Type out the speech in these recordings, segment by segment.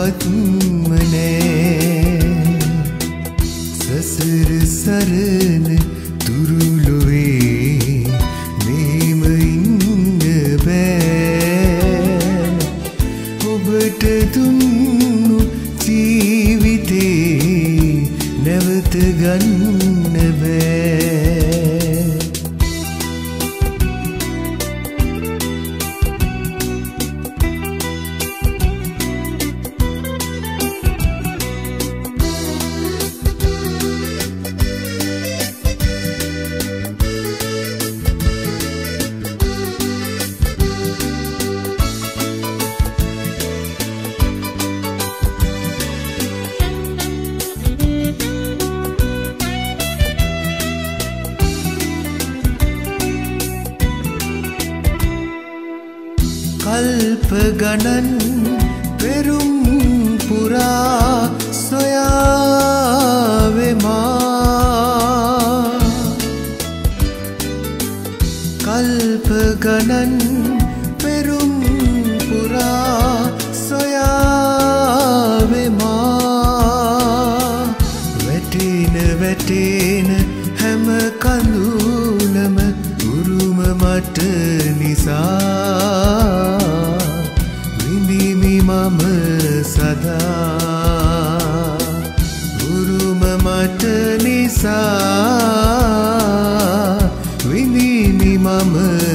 කාටවත්ම නෑ සසර සරණ තුරුලොවේ මේම ඉන්න බෑ ඔබට දුන්නු ජීවිතේ නැවත ගන්න බෑ කල්ප ගණන් පෙරුම් පුරා සොයාවෙමා කල්ප ගණන් පෙරුම් පුරා සොයාවෙමා වැටෙන හැම කඳුලම උරුම මට නිසා මම සදා උරුම මට නිසා විඳිමි මම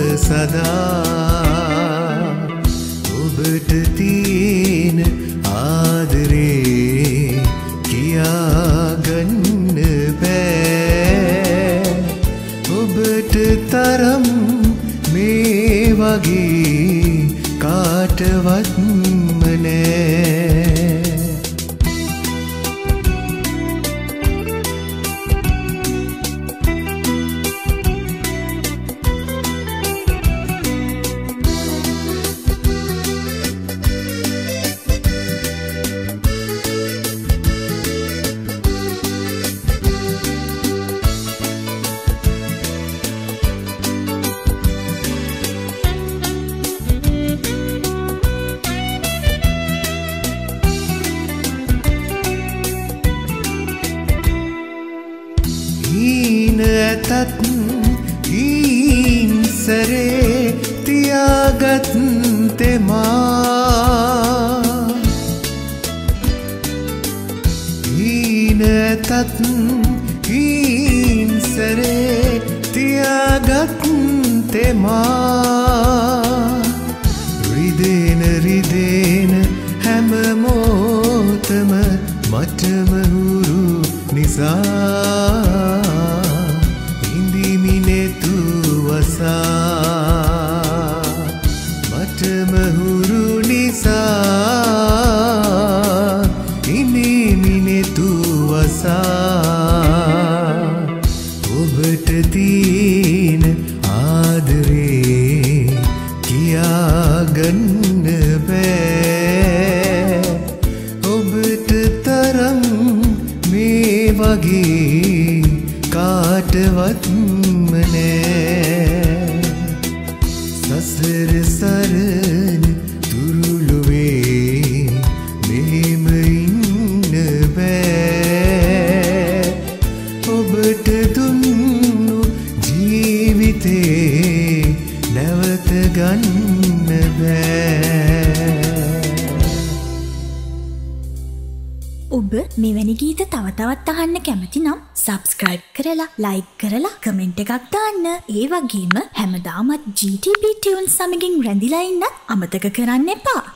සදා ඔබට තියෙන ආදරේ කියාගන්න බෑ ඔබට තරම් මේ වගේ කාටවත්ම නෑ ඇතත් හිංසරේ තියාගත් තෙමා ඇතත් හිංසරේ තියාගත් තෙමා රිදෙන හැම මොහොතම මටම හුරු නිසා මටම හුරු නිසා ඉනිමිනෙතු වසා ඔබට තියෙන ආදරේ කියාගන්න බෑ ඔබට තරම් මේ වගේ කාටවත්ම නෑ සසර සරණ තුරුලොවේ මෙහෙම ඉන්න බෑ ඔබට දුන්නු ජීවිතේ නැවත ගන්න බෑ ඔබ මෙවැනි ගීත තව තවත් අහන්න කැමති නම් සබ්ස්ක්‍රයිබ් කරලා ලයික් කරලා කමෙන්ට් එකක් දාන්න. ඒ වගේම හැමදාමත් GTB Tunes සමගින් රැඳිලා ඉන්නත් අමතක කරන්න එපා.